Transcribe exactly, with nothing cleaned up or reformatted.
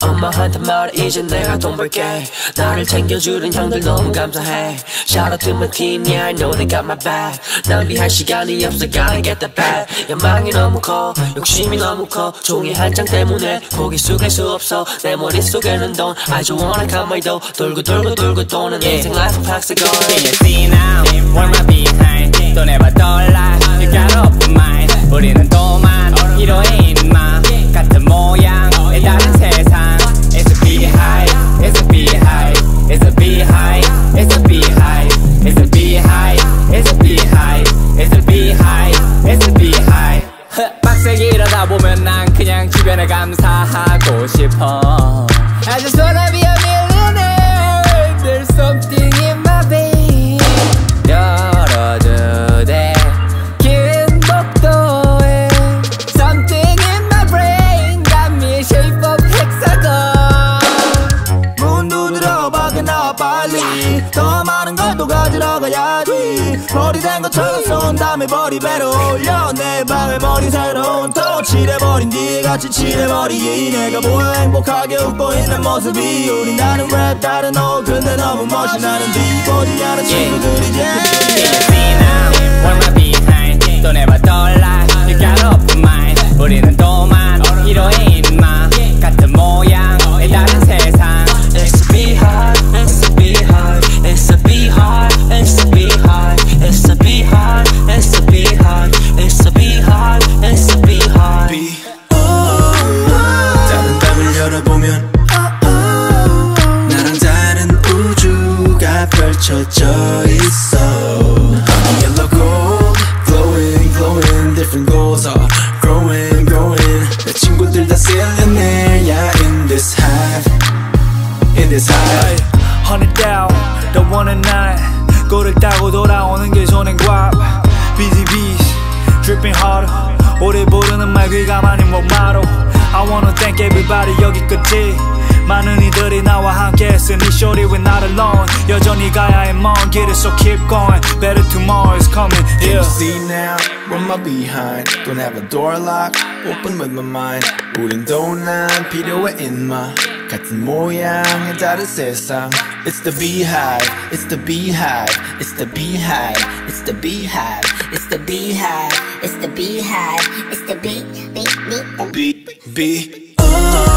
엄마한테 말해 이제 내가 돈 벌게. 나를 챙겨주는 형들 너무 감사해. Shout out to my team, yeah I know they got my back. 낭비할 시간이 없어 gotta get the bag. 야망이 너무 커 욕심이 너무 커 종이 한 장 때문에 고개 숙일 수 없어. 내 머릿속에는 돈 I just wanna count my dough. 돌고 돌고 돌고 도는 인생 life 박스 걸. Can you see now where my behind. Don't ever 떠올라 You got open mind. 우리는 또만 이러해 인마 같은 모양의 다른 세상. It's a beehive, it's a beehive, it's a beehive, it's a beehive, it's a beehive, it's a beehive, it's a beehive, it's a beehive. 빡세게 일하다 보면 난 그냥 주변에 감사하고 싶어. I just wanna be a millionaire. There's something in my veins. 열어도 돼 긴 복도에. Something in my brain got me shape of hexagon. 문 두드려 밖에 나와 빨리. 더 많은 걸 또 가지러 가야지. 머리 된 것처럼 쏜 다음에 머리 배로 올려. 내 방에 머리 새로운 톤 칠해버린 뒤에 같이 칠해버리기. 내가 보여 행복하게 웃고 있는 모습이. 우린 다른 랩 다른 옷 근데 너무 멋이 나는 뒤 보지 않은 친구들이지. Can you see now where my behind. Don't ever 떠올라 You got open mind. 우리는 또만 이러해 인마 같은 모양의 다른 세상. It's a beehive, it's a beehive, it's a beehive, it's a beehive, it's a beehive, it's a beehive, it's a beehive, it's a beehive. Be 다른 밤을 열어보면 나랑 다른 우주가 펼쳐져 있어. Yellow gold, glowing, glowing. Different goals are growing, growing. 내 친구들 다 sellionaire, yeah, in this hive, in this hive. Hundred down, the one and nine. 꼴을 따고 돌아오는 게 손엔 guap. Busy bees, dripping harder. 오래 부르는 말 귀가만히 목마루. I wanna thank everybody 여기까지. 많은 이들이 나와 함께 했으니 shorty we're not alone. 여전히 가야 해 먼 길을 so keep going. Better tomorrow is coming, yeah. Can you see now where my behind. Don't have a door lock, open with my mind. 우린 또난 필요해 인마 같은 모양의 다른 세상. It's the beehive, it's the beehive, it's the beehive, it's the beehive, It's the beehive, it's the beehive, it's the bee, bee, bee, be, be, oh.